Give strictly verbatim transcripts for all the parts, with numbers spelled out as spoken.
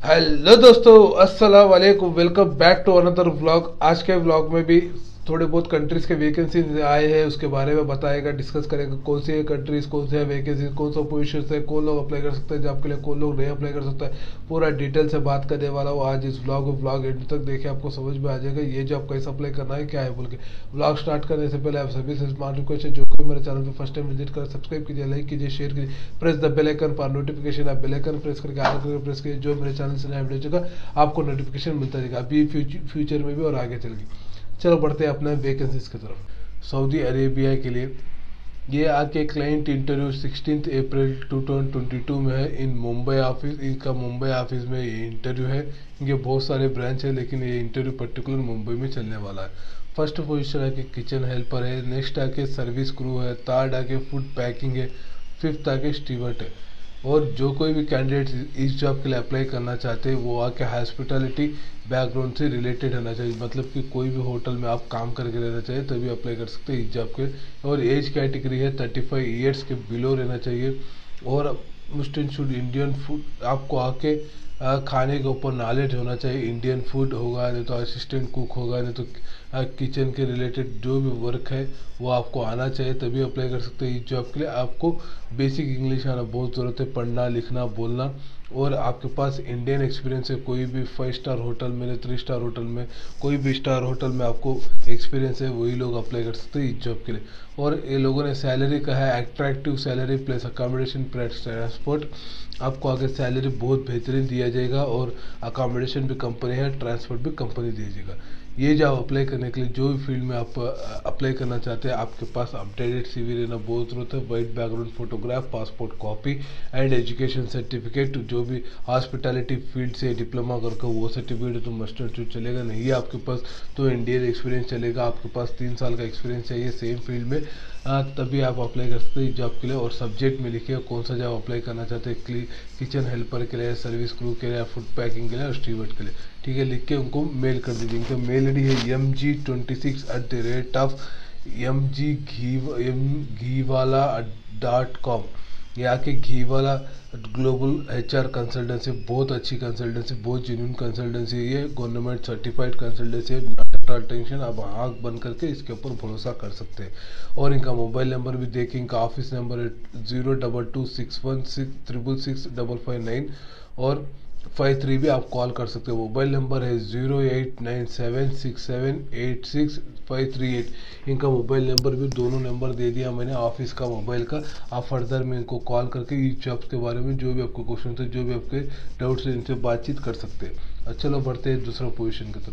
Hello दोस्तों, अस्सलाम वालेकुम। Welcome back to another vlog. आज के व्लॉग में भी थोड़े बहुत कंट्रीज के वैकेंसी आए हैं, उसके बारे में बताएगा, डिस्कस करेगा कौन सी कंट्रीज, कौन से वैकेंसी, कौन सा पोजीशन है, कौन लोग अप्लाई कर सकते हैं जॉब के लिए, कौन लोग नहीं अप्लाई कर सकता है। पूरा डिटेल से बात करने वाला हूँ आज इस व्लॉग में। व्लॉग एंड तक देखिए, आपको समझ में आ जाएगा ये जॉब कैसे अप्लाई करना है, क्या है बोल के। व्लॉग स्टार्ट करने से पहले आप सभी से स्मार्ट रिक्वेस्ट है, जो कोई मेरे चैनल पर फर्स्ट टाइम विजिट कर, सब्सक्राइब कीजिए, लाइक कीजिए, शेयर कीजिए, press the bell icon for notification. आप बेल आइकन प्रेस करके आगे करके प्रेस कीजिए, जो मेरे चैनल से नया वीडियो होगा आपको नोटिफिकेशन मिलता रहेगा, अभी फ्यूचर में भी और आगे चल के। चलो बढ़ते हैं अपने वैकेंसीज की तरफ। सऊदी अरेबिया के लिए ये आके client interview sixteen April two thousand twenty two में है इन मुंबई ऑफिस। इनका मुंबई ऑफिस में ये इंटरव्यू है। इनके बहुत सारे ब्रांच है, लेकिन ये इंटरव्यू पर्टिकुलर मुंबई में चलने वाला है। फर्स्ट पोजीशन आके किचन हेल्पर है, नेक्स्ट आके सर्विस क्रू है, थर्ड आके फूड पैकिंग है, फिफ्थ आके स्टीवर्ट है। और जो कोई भी कैंडिडेट इस जॉब के लिए अप्लाई करना चाहते हैं वो आके हॉस्पिटैलिटी बैकग्राउंड से रिलेटेड होना चाहिए, मतलब कि कोई भी होटल में आप काम करके रहना चाहिए तभी अप्लाई कर सकते हैं इस जॉब के। और एज कैटेगरी है थर्टी फाइव ईयर्स के बिलो रहना चाहिए। और मुस्लिम शुड इंडियन फूड आपको आके आ, खाने के ऊपर नॉलेज होना चाहिए। इंडियन फूड होगा, नहीं तो असिस्टेंट कुक होगा, नहीं तो किचन के रिलेटेड जो भी वर्क है वो आपको आना चाहिए, तभी अप्लाई कर सकते हैं इस जॉब के लिए। आपको बेसिक इंग्लिश आना बहुत ज़रूरत है, पढ़ना लिखना बोलना। और आपके पास इंडियन एक्सपीरियंस है, कोई भी फाइव स्टार होटल में, थ्री स्टार होटल में, कोई भी स्टार होटल में आपको एक्सपीरियंस है, वही लोग अप्लाई कर सकते हैं इस जॉब के लिए। और ये लोगों ने सैलरी कहा है attractive salary plus accommodation plus transport. आपको आगे सैलरी बहुत बेहतरीन दिया जाएगा और अकोमोडेशन भी कंपनी है, ट्रांसपोर्ट भी कंपनी दीजिएगा। ये जॉब अप्लाई करने के लिए जो भी फील्ड में आप अप्लाई करना चाहते हैं, आपके पास अपडेटेड सीवी रहना बहुत ज़रूरत है। White background photograph, passport copy and education certificate. जो भी हॉस्पिटैलिटी फील्ड से डिप्लोमा करके वो सर्टिफिकेट तो मस्ट एंड शुड चलेगा, नहीं है आपके पास तो इंडियन एक्सपीरियंस चलेगा। आपके पास तीन साल का एक्सपीरियंस चाहिए सेम फील्ड में, आ, तभी आप अप्लाई कर सकते हैं इस जॉब के लिए। और सब्जेक्ट में लिखिए कौन सा जॉब अप्लाई करना चाहते हैं, किचन हेल्पर के लिए, सर्विस क्रू के लिए, फूड पैकिंग के लिए और स्टीवर्ड के लिए। ठीक है, लिख के उनको मेल कर दीजिए। उनका मेल आई डी है M G twenty six at the rate of M G घी एम घी वाला डॉट कॉम। ये आके घी वाला ग्लोबल एच आर कंसल्टेंसी, बहुत अच्छी कंसल्टेंसी, बहुत जेन्यून कंसल्टेंसी है। ये गवर्नमेंट सर्टिफाइड कंसल्टेंसी है, नॉट टेंशन। आप आँख बंद करके इसके ऊपर भरोसा कर सकते हैं। और इनका मोबाइल नंबर भी देखिए, इनका ऑफिस नंबर है zero double two six one six triple six double five nine और फाइव थ्री भी आप कॉल कर सकते हो। मोबाइल नंबर है zero eight nine seven six seven eight six five three eight. इनका मोबाइल नंबर भी दोनों नंबर दे दिया मैंने ऑफिस का मोबाइल का। आप फर्दर में इनको कॉल करके इस जॉब्स के बारे में जो भी आपको क्वेश्चन थे, जो भी आपके डाउट्स हैं, इनसे बातचीत कर सकते हैं। चलो बढ़ते हैं दूसरा पोजीशन की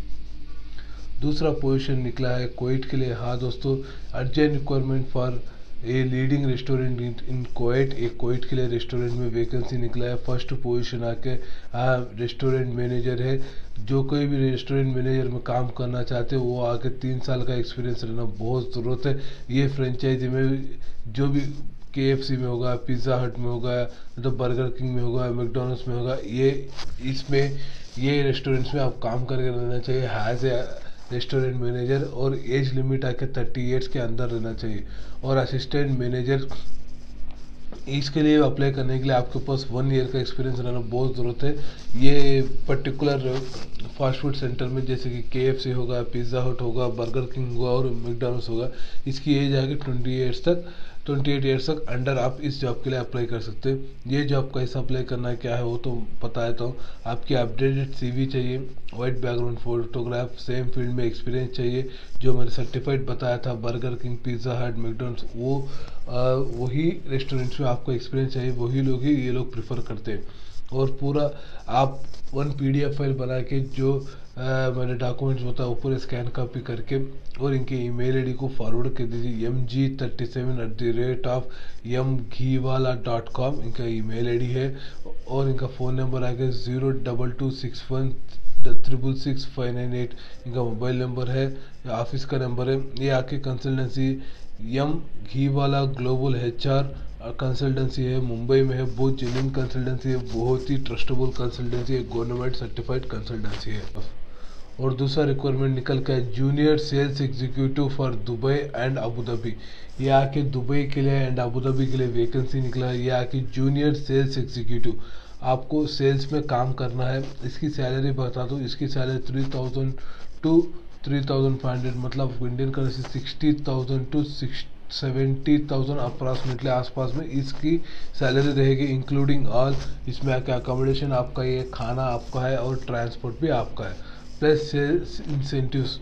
तरफ। दूसरा पोजीशन निकला है कोविड के लिए। हाँ दोस्तों, urgent requirement for a leading restaurant in covid. एक कोविड के लिए रेस्टोरेंट में वैकेंसी निकला है। फर्स्ट पोजीशन आके रेस्टोरेंट मैनेजर है। जो कोई भी रेस्टोरेंट मैनेजर में काम करना चाहते हो वो आके तीन साल का एक्सपीरियंस रहना बहुत ज़रूरत है। ये फ्रेंचाइजी में जो भी के एफ सी में होगा, पिज़्ज़ा हट में होगा, तो बर्गर किंग में होगा, मैकडोनल्ड्स में होगा, ये इसमें ये रेस्टोरेंट्स में आप काम करके रहना चाहिए एज ए रेस्टोरेंट मैनेजर। और एज लिमिट आके थर्टी ईयर्स के अंदर रहना चाहिए। और असिस्टेंट मैनेजर इसके लिए अप्लाई करने के लिए आपके पास वन ईयर का एक्सपीरियंस रहना बहुत ज़रूरत है। ये पर्टिकुलर फास्ट फूड सेंटर में जैसे कि के एफ सी होगा, पिज़्ज़ा हट होगा, बर्गर किंग होगा और मैकडोनल्ड्स होगा, इसकी एज आएगी ट्वेंटी ईयर्स तक, ट्वेंटी एट ईयर्स तक अंडर आप इस जॉब के लिए अप्लाई कर सकते हैं। ये जॉब कैसे अप्लाई करना है क्या है वो तो बता देता हूँ। आपकी अपडेटेड सीवी चाहिए, white background photograph, same field में एक्सपीरियंस चाहिए। जो मैंने सर्टिफाइड बताया था Burger King, Pizza Hut, McDonald's, वो आ, वही रेस्टोरेंट्स में आपको एक्सपीरियंस चाहिए, वही लोग ही ये लोग प्रेफर करते हैं। और पूरा आप वन पीडीएफ फाइल बना के जो आ, मैंने डॉक्यूमेंट्स बताया ऊपर स्कैन कॉपी करके और इनके ईमेल आईडी को फॉरवर्ड कर दीजिए M G thirty seven at the rate of M घी वाला डॉट कॉम इनका ईमेल आईडी है। और इनका फ़ोन नंबर आएगा zero double two six one triple six five nine eight. इनका मोबाइल नंबर है, ऑफिस का नंबर है। ये आके कंसल्टेंसी एम घी वाला ग्लोबल एच आर कंसल्टेंसी है, मुंबई में है। बहुत जेन्युइन कंसल्टेंसी है, बहुत ही ट्रस्टेबल कंसल्टेंसी है, गवर्नमेंट सर्टिफाइड कंसल्टेंसी है। और दूसरा रिक्वायरमेंट निकल के junior sales executive for Dubai and Abu Dhabi. ये आके दुबई के लिए एंड अबू धाबी के लिए वैकेंसी निकला है। ये आके जूनियर सेल्स एग्जीक्यूटिव आपको सेल्स में काम करना है। इसकी सैलरी बता दूँ, इसकी salary three thousand to three thousand five hundred, मतलब Indian currency sixty thousand to six seventy thousand approximately आसपास में इसकी सैलरी रहेगी, इंक्लूडिंग ऑल। इसमें आके अकोमोडेशन आपका, ये खाना आपका है और ट्रांसपोर्ट भी आपका है, प्लस सेल्स इंसेंटिव्स।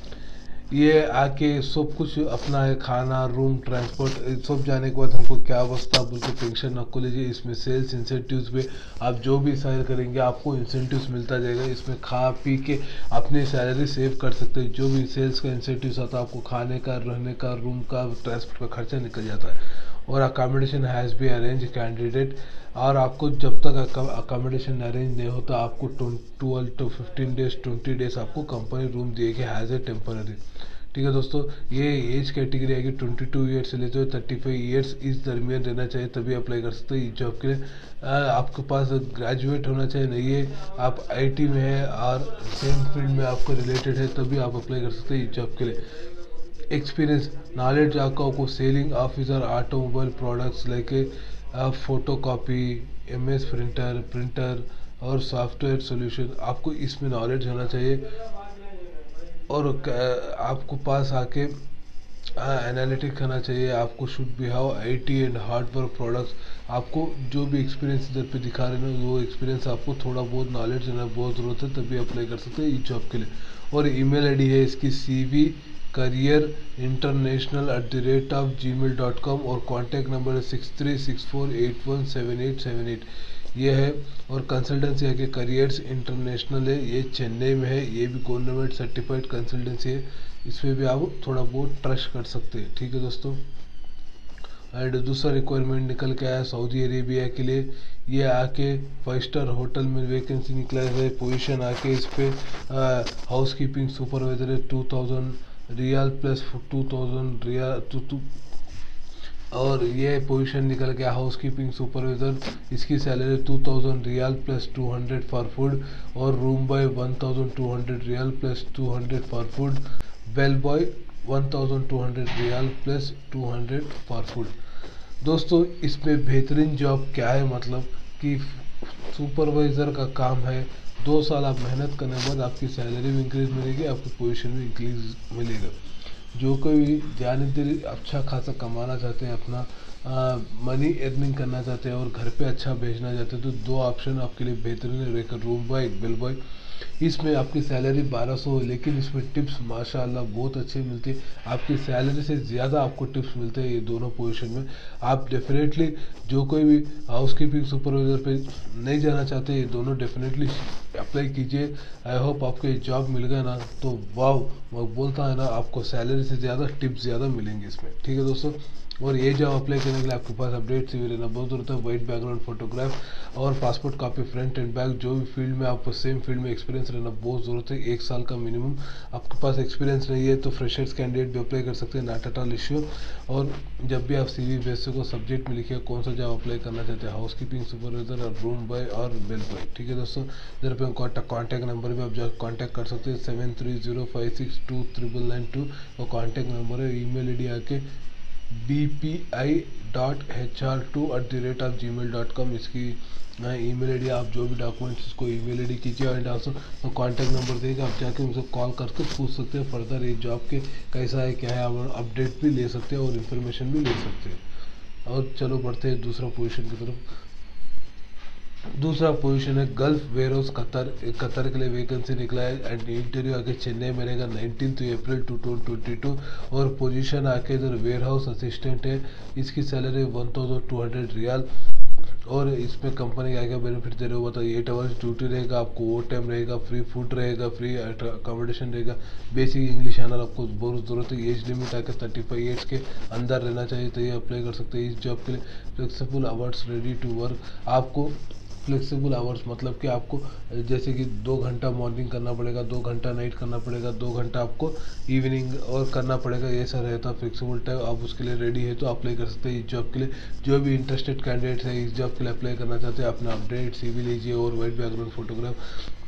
ये आके सब कुछ अपना है, खाना, रूम, ट्रांसपोर्ट सब जाने के बाद हमको क्या अवस्था बोल के टेंशन न को लीजिए। इसमें सेल्स इंसेंटिव्स भी, आप जो भी सेल करेंगे आपको इंसेंटिव्स मिलता जाएगा। इसमें खा पी के अपनी सैलरी सेव कर सकते हैं। जो भी सेल्स का इंसेंटिव्स आता है आपको खाने का, रहने का, रूम का, ट्रांसपोर्ट का खर्चा निकल जाता है। और accommodation has be arrange candidate, और आपको जब तक अकोमोडेशन अरेंज नहीं होता आपको twelve to fifteen days twenty days आपको कंपनी रूम देगी हैज़ ए टेम्पररी। ठीक है दोस्तों, ये एज कैटेगरी आएगी ट्वेंटी टू ईयर्स से लेते हुए थर्टी फाइव ईयर्स, इस दरमियान रहना चाहिए तभी अप्लाई कर सकते हैं इस जॉब के लिए। आ, आपके पास ग्रेजुएट होना चाहिए, नहीं है आप आईटी में है और सेम फील्ड में आपको रिलेटेड है तभी आप अप्लाई कर सकते हैं इस जॉब के लिए। एक्सपीरियंस नॉलेज आपको सेलिंग ऑफिसर ऑटोमोबाइल प्रोडक्ट्स लेके photo copy, M S printer printer और सॉफ्टवेयर सॉल्यूशन, आपको इसमें नॉलेज होना चाहिए। और आपको पास आके एनालिटिक करना चाहिए। आपको should be have IT and hardware products, आपको जो भी एक्सपीरियंस इधर पे दिखा रहे हैं वो एक्सपीरियंस आपको थोड़ा बहुत नॉलेज देना बहुत ज़रूरत है तभी अप्लाई कर सकते हैं इस जॉब के लिए। और ईमेल आईडी है इसकी C V career international at the rate of ji mail dot com, और कॉन्टैक्ट नंबर है six three six four eight one seven eight seven eight ये है। और कंसल्टेंसी है कि करियर्स इंटरनेशनल है, ये चेन्नई में है, ये भी गवर्नमेंट सर्टिफाइड कंसल्टेंसी है, इसमें भी आप थोड़ा बहुत ट्रस्ट कर सकते हैं। ठीक है दोस्तों, एंड दूसरा रिक्वायरमेंट निकल के आया सऊदी अरेबिया के लिए। ये आके फाइव स्टार होटल में वैकेंसी निकला है, पोजीशन आके इस पे हाउस कीपिंग सुपरवाइजर है, two thousand riyal plus two thousand riyal two two और ये पोजीशन निकल गया हाउस कीपिंग सुपरवाइजर। इसकी salary two thousand riyal plus two hundred for food, और room boy one thousand two hundred riyal plus two hundred for food, bell boy one thousand two hundred riyal plus two hundred for food. दोस्तों इसमें बेहतरीन job क्या है, मतलब कि supervisor का काम है। दो साल आप मेहनत करने के बाद आपकी सैलरी भी इंक्रीज मिलेगी, आपकी पोजीशन भी इंक्रीज मिलेगा। जो कोई ध्यान दे अच्छा खासा कमाना चाहते हैं, अपना मनी अर्निंग करना चाहते हैं और घर पे अच्छा भेजना चाहते हैं, तो दो ऑप्शन आपके लिए बेहतरीन है, एक रूम बॉय एक बिल बॉय। इसमें आपकी सैलरी बारह सौ है, लेकिन इसमें टिप्स माशाल्लाह बहुत अच्छी मिलती है। आपकी सैलरी से ज़्यादा आपको टिप्स मिलते हैं ये दोनों पोजीशन में। आप डेफिनेटली जो कोई भी हाउस कीपिंग सुपरवाइजर पे नहीं जाना चाहते, ये दोनों डेफिनेटली अप्लाई कीजिए। आई होप आपको ये जॉब मिल गया ना तो वाह, मैं बोलता है ना आपको सैलरी से ज़्यादा टिप्स ज़्यादा मिलेंगे इसमें। ठीक है दोस्तों, और ये जॉब अप्लाई करने के लिए आपके पास अपडेट सी रहना बहुत ज़रूरत है। वाइट बैकग्राउंड फोटोग्राफ और passport copy front and back, जो भी फील्ड में आपको सेम फील्ड में एक्सपीरियंस रहना बहुत ज़रूरत है, एक साल का मिनिमम। आपके पास एक्सपीरियंस नहीं है तो फ्रेशर्स कैंडिडेट भी अप्लाई कर सकते हैं, नॉट एट ऑल इश्यू। और जब भी आप सी वी भेज सको सब्जेक्ट में लिखिए कौन सा जॉब अप्लाई करना चाहते हैं, हाउस कीपिंग सुपरवाइजर और रूम बॉय और बेल बॉय। ठीक है दोस्तों, इधर पे कॉन्टैक्ट नंबर भी आप जो कॉन्टैक्ट कर सकते हैं seven three zero five six two triple nine two, वो कॉन्टैक्ट नंबर है। ई मेल आई डी आके B P I dot H R two at the rate of ji mail dot com, इसकी email I D. आप जो भी documents इसको email I D कीजिए, and also contact number देगा, आप जाके उनसे कॉल करके पूछ सकते हैं फर्दर ये जॉब के कैसा है क्या है, आप अपडेट भी ले सकते हैं और इन्फॉर्मेशन भी ले सकते हैं। और चलो बढ़ते हैं दूसरा पोजीशन की तरफ। दूसरा पोजीशन है gulf warehouse Qatar, Qatar के लिए वैकेंसी निकला है एंड इंटरव्यू आके चेन्नई में रहेगा nineteen April two thousand twenty two, और पोजीशन आके इधर वेयर हाउस असिस्टेंट है। इसकी salary one thousand two hundred riyal, और इसमें कंपनी क्या क्या बेनिफिट दे रहे हो बताइए। एट आवर्स ड्यूटी रहेगा, आपको ओवर टाइम रहेगा, फ्री फूड रहेगा, फ्री अकोमोडेशन रहेगा, बेसिक इंग्लिश आना आपको बहुत ज़रूरत है। एज लिमिट आकर थर्टी फाइव ईयर्स के अंदर रहना चाहिए तो ये अप्लाई कर सकते हैं इस जॉब के लिए। Flexible hours, ready to work. आपको फ्लेक्सिबल आवर्स मतलब कि आपको जैसे कि दो घंटा मॉर्निंग करना पड़ेगा, दो घंटा नाइट करना पड़ेगा, दो घंटा आपको इवनिंग और करना पड़ेगा, ऐसा रहता फ्लेक्सिबल टाइम। आप उसके लिए रेडी है तो अप्लाई कर सकते हैं इस जॉब के लिए। जो भी इंटरेस्टेड कैंडिडेट्स है इस जॉब के लिए अप्लाई करना चाहते हैं, अपना अपडेट सी वी लीजिए और वाइट बैकग्राउंड फोटोग्राफ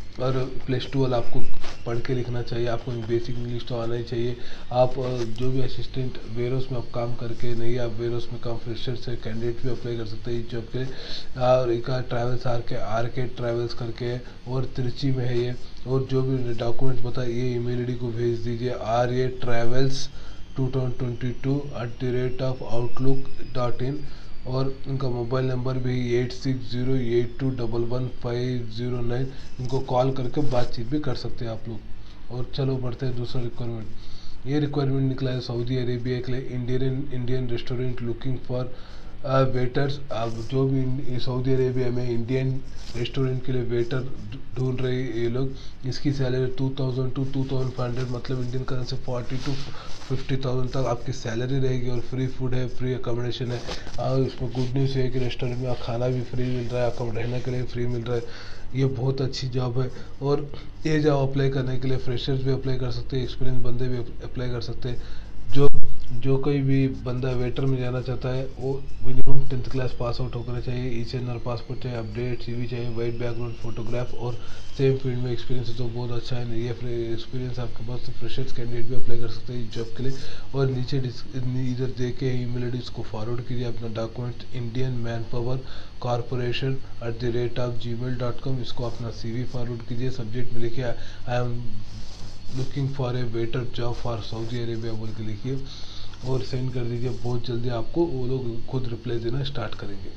और प्लस ट्वेल्व आपको पढ़ के लिखना चाहिए, आपको बेसिक इंग्लिश तो आना ही चाहिए। आप जो भी असिस्टेंट वेयरहाउस में आप काम करके नहीं, आप वेयरहाउस में काम फ्रेशर से कैंडिडेट भी अप्लाई कर सकते हैं इस जॉब के लिए। और एक travels R K R K travels करके है और त्रिची में है ये। और जो भी डॉक्यूमेंट्स बताए ये ईमेल आई डी को भेज दीजिए, R A travels two thousand twenty two at the rate of outlook dot in. और उनका मोबाइल नंबर भी eight six zero eight two double one five zero nine. इनको कॉल करके बातचीत भी कर सकते हैं आप लोग। और चलो बढ़ते हैं दूसरा रिक्वायरमेंट। ये रिक्वायरमेंट निकला है सऊदी अरेबिया के लिए, Indian Indian restaurant looking for waiters. अब जो भी सऊदी अरेबिया में इंडियन रेस्टोरेंट के लिए वेटर ढूंढ रहे ये लोग, इसकी salary two thousand to two thousand five hundred मतलब Indian currency forty to fifty thousand तक आपकी सैलरी रहेगी। और फ्री फूड है, फ्री अकोमोडेशन है। और इसमें गुड न्यूज़ है कि रेस्टोरेंट में खाना भी फ्री मिल रहा है, अकोमोडेशन रहने के लिए फ्री मिल रहा है। ये बहुत अच्छी जॉब है। और ये जॉब अप्लाई करने के लिए फ्रेशर्स भी अप्लाई कर सकते हैं, एक्सपीरियंस बंदे भी अप्लाई कर सकते हैं। जो जो कोई भी बंदा वेटर में जाना चाहता है वो minimum tenth class pass out होकर चाहिए, E C N R passport चाहिए, अपडेट सी वी चाहिए, वाइट बैकग्राउंड फोटोग्राफ और सेम फील्ड में एक्सपीरियंस है तो बहुत अच्छा है। ये एक्सपीरियंस आपके पास तो फ्रेशर्स कैंडिडेट भी अप्लाई कर सकते हैं इस जॉब के लिए। और नीचे इधर दे के ई मेल आई डी को फॉरवर्ड कीजिए अपना document, Indian man power corporation at the rate of ji mail dot com. इसको अपना सी वी फॉरवर्ड कीजिए, सब्जेक्ट में लिखिए I am looking for a waiter job for Saudi Arabia बोल के लिखिए और सेंड कर दीजिए। बहुत जल्दी आपको वो लोग खुद रिप्लाई देना स्टार्ट करेंगे।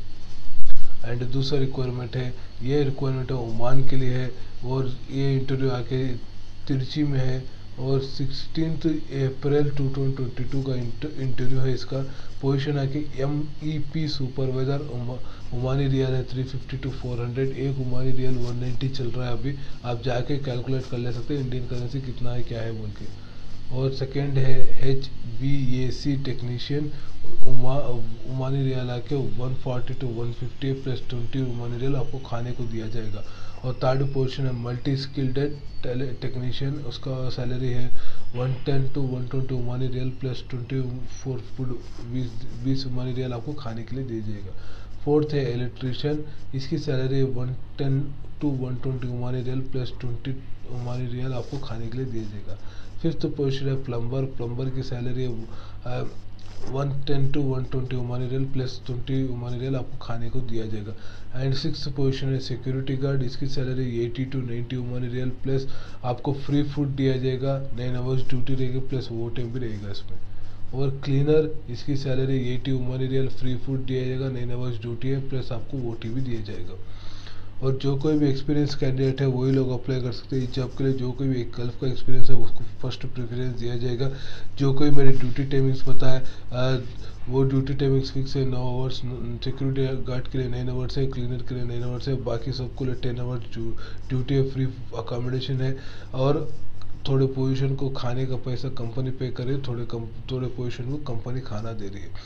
एंड दूसरा रिक्वायरमेंट है, ये रिक्वायरमेंट है ओमान के लिए है। और ये इंटरव्यू आके तिरची में है और sixteenth April two thousand twenty two का इंटरव्यू है। इसका पोजीशन है कि M E P supervisor. Omani riyal है three fifty to four hundred, एक ओमानी रियल वन नाइन्टी चल रहा है अभी। आप जाके कैलकुलेट कर ले सकते हैं इंडियन करेंसी कितना है क्या है बोल के। और सेकेंड है H B A C technician, उमा ओमानी रियल आके one forty to one fifty plus twenty Omani riyal आपको खाने को दिया जाएगा। और थर्ड पोजीशन है मल्टी स्किल्ड टेक्नीशियन, उसका सैलरी है one ten to one twenty Omani riyal plus twenty for food बीस ओमानी रियल आपको खाने के लिए दिया जाएगा। फोर्थ है इलेक्ट्रीशियन, इसकी सैलरी है one ten to one twenty Omani riyal plus twenty Omani riyal आपको खाने के लिए दिया जाएगा। फिफ्थ पोजीशन है प्लम्बर, प्लम्बर की सैलरी है one ten to one twenty Omani riyal plus twenty Omani riyal आपको खाने को दिया जाएगा। एंड सिक्स पोजीशन है सिक्योरिटी गार्ड, इसकी salary eighty to ninety Omani riyal plus आपको फ्री फूड दिया जाएगा, नाइन आवर्स ड्यूटी रहेगी प्लस वो टाइम भी रहेगा इसमें। और क्लीनर, इसकी salary eighty Omani riyal, free food दिया जाएगा, नाइन आवर्स ड्यूटी है प्लस आपको वो टी भी दिया जाएगा। और जो कोई भी एक्सपीरियंस कैंडिडेट है वही लोग अप्लाई कर सकते हैं इस जॉब के लिए। जो कोई भी गल्फ का एक्सपीरियंस है उसको फर्स्ट प्रेफरेंस दिया जाएगा। जो कोई मेरे ड्यूटी टाइमिंग्स पता है वो ड्यूटी टाइमिंग्स फिक्स है, नौ आवर्स सिक्योरिटी गार्ड के लिए नाइन आवर्स है, क्लीनर के लिए नाइन आवर्स है, बाकी सबको लिए टेन आवर्स ड्यूटी है, फ्री अकोमोडेशन है। और थोड़े पोजीशन को खाने का पैसा कंपनी पे करे, थोड़े कम थोड़े पोजीशन को कंपनी खाना दे रही है।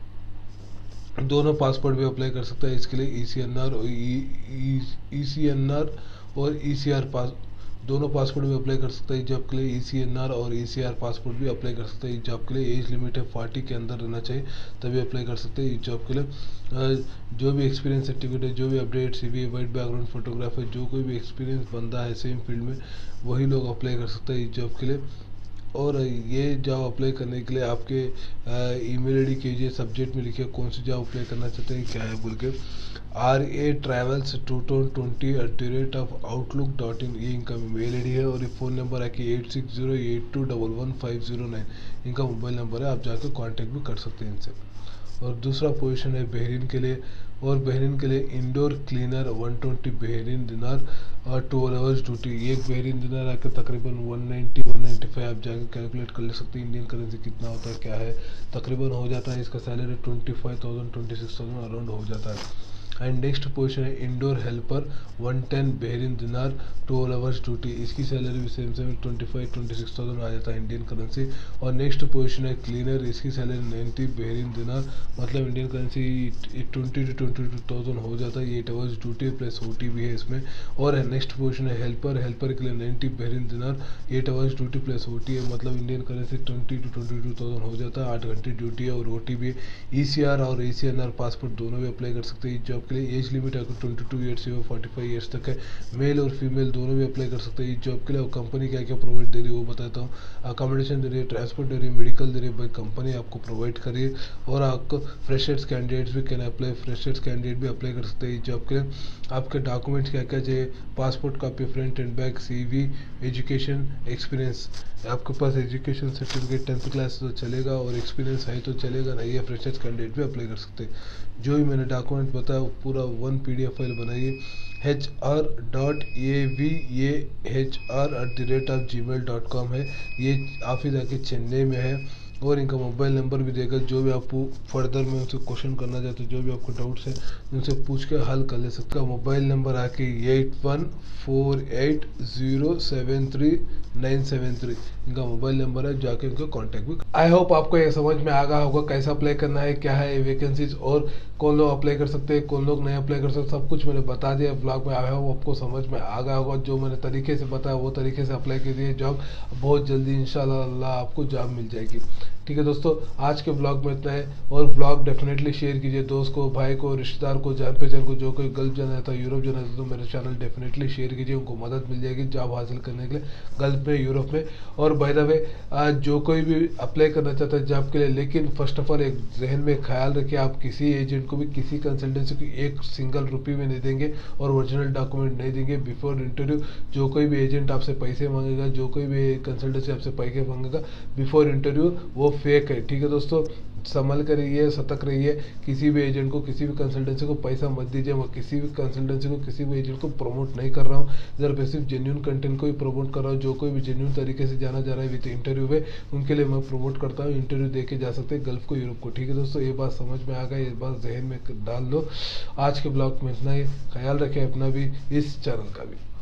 दोनों पासपोर्ट भी अप्लाई कर सकता है इसके लिए, ई सी एन आर और ई सी एन आर और ई सी आर पास दोनों पासपोर्ट भी अप्लाई कर सकता है इस जॉब के लिए। ई सी एन आर और ई सी आर पासपोर्ट भी अप्लाई कर सकता है इस जॉब के लिए। एज लिमिट है फोर्टी के अंदर रहना चाहिए तभी अप्लाई कर सकते हैं इस जॉब के लिए। जो भी एक्सपीरियंस सर्टिफिकेट है, जो भी update C V, white background photograph है, जो कोई भी एक्सपीरियंस बंदा है सेम फील्ड में वही लोग अप्लाई कर सकते हैं इस जॉब के लिए। और ये जॉब अप्लाई करने के लिए आपके ईमेल आई डी कीजिए, सब्जेक्ट में लिखिए कौन सी जॉब अप्लाई करना चाहते हैं क्या है बोल के, R A travels two thousand twenty at the rate of outlook dot in, ये इनका मेल आई डी है। और ये फ़ोन नंबर है कि eight six zero eight two double one five zero nine, इनका मोबाइल नंबर है, आप जाकर कॉन्टैक्ट भी कर सकते हैं इनसे। और दूसरा पोजीशन है बहरीन के लिए, और बहरीन के लिए indoor cleaner one twenty Bahrain dinar और ट्वेल्व आवर्स ड्यूटी। एक बहरीन दिनार आकर तकरीबन one ninety one ninety five आप जाकर कैलकुलेट कर ले सकते हैं इंडियन करेंसी कितना होता है क्या है, तकरीबन हो जाता है। इसका salary twenty five thousand twenty six thousand around हो जाता है। एंड नेक्स्ट पोजीशन है indoor helper one ten Bahrain dinar twelve hours duty, इसकी सैलरी भी same same twenty five twenty six thousand आ जाता है इंडियन करेंसी। और नेक्स्ट पोजीशन है क्लीनर, इसकी सैलरी नाइन्टी बहरीन दिनार मतलब Indian currency twenty to twenty two thousand हो जाता है। Eight hours duty plus O T भी है इसमें। और नेक्स्ट पोजीशन है हेल्पर, हेल्पर के लिए ninety Bahrain dinar, eight hours duty plus O T है मतलब Indian currency twenty to twenty two thousand हो जाता है, आठ घंटे ड्यूटी है और ओ टी भी है। ई सी आर और E C N R passport दोनों भी अप्लाई कर सकते हैं इस जॉब जॉब के लिए। एज लिमिट आपको ट्वेंटी टू ईयर्स से फोर्टी फाइव ईयर्स तक है। मेल और फीमेल दोनों भी अप्लाई कर सकते हैं इस जॉब के लिए। और कंपनी क्या क्या प्रोवाइड दे रही है वो बताता हूँ। अकोमोडेशन दे रही है, ट्रांसपोर्ट दे रही है, मेडिकल दे रही है, भाई कंपनी आपको प्रोवाइड कर रही है। और आपको फ्रेशर्स कैंडिडेट्स भी कैन अप्लाई, फ्रेशर्स कैंडिडेट भी अप्लाई कर सकते हैं इस जॉब के लिए। आपके डॉक्यूमेंट्स क्या क्या चाहिए, passport copy, front and back, CV, education, experience. आपके पास एजुकेशन सर्टिफिकेट टेंथ क्लास तो चलेगा और एक्सपीरियंस है तो चलेगा, नहीं है फ्रेशर्स कैंडिडेट भी अप्लाई कर सकते हैं। जो भी मैंने डॉक्यूमेंट बताया पूरा वन पीडीएफ फाइल बनाइए H R dot A V A H R at the rate of ji mail dot com है। ये ऑफिस आके चेन्नई में है। और इनका मोबाइल नंबर भी देगा। जो भी आपको फर्दर में उनसे क्वेश्चन करना चाहते हो, जो भी आपको डाउट्स है उनसे पूछ के हल कर ले सकते हो। मोबाइल नंबर आके eight one four eight zero seven three nine seven three इनका मोबाइल नंबर है, जाके उनको कांटेक्ट भी। आई होप आपको ये समझ में आ गया होगा कैसा अप्लाई करना है, क्या है वैकेंसीज और कौन लोग अप्लाई कर सकते हैं, कौन लोग नहीं अप्लाई कर सकते। सब कुछ मैंने बता दिया ब्लॉग में। आई होप आपको समझ में आ गया होगा। जो मैंने तरीके से बताया वो तरीके से अप्लाई कीजिए। जॉब बहुत जल्दी इंशाल्लाह आपको जॉब मिल जाएगी। ठीक है दोस्तों, आज के ब्लॉग में इतना है। और ब्लॉग डेफिनेटली शेयर कीजिए दोस्त को, भाई को, रिश्तेदार को, जान पहचान को। जो कोई गल्फ जाना था, यूरोप जाना था, तो मेरे चैनल डेफिनेटली शेयर कीजिए। उनको मदद मिल जाएगी जॉब हासिल करने के लिए गल्फ में, यूरोप में। और बाय द वे, आज जो कोई भी अप्लाई करना चाहता है जॉब के लिए, लेकिन फर्स्ट ऑफ ऑल एक जहन में ख्याल रखिए, आप किसी एजेंट को भी, किसी कंसल्टेंसी को एक सिंगल रुपये भी नहीं देंगे और ओरिजिनल डॉक्यूमेंट नहीं देंगे बिफोर इंटरव्यू। जो कोई भी एजेंट आपसे पैसे मांगेगा, जो कोई भी कंसल्टेंसी आपसे पैसे मांगेगा बिफोर इंटरव्यू, वो फेक है। ठीक है दोस्तों, संभल कर रहिए, सतर्क रहिए। किसी भी एजेंट को, किसी भी कंसल्टेंसी को पैसा मत दीजिए। मैं किसी भी कंसल्टेंसी को, किसी भी एजेंट को प्रमोट नहीं कर रहा हूँ। इधर पे सिर्फ जेन्यून कंटेंट को ही प्रमोट कर रहा हूँ। जो कोई भी जेन्यून तरीके से जाना जा रहा है विद इंटरव्यू में, उनके लिए मैं प्रमोट करता हूँ। इंटरव्यू दे के जा सकते हैं गल्फ को, यूरोप को। ठीक है दोस्तों, ये बात समझ में आ गई, ये बात जहन में डाल लो। आज के ब्लॉग में इतना ही। ख्याल रखें अपना भी, इस चैनल का भी।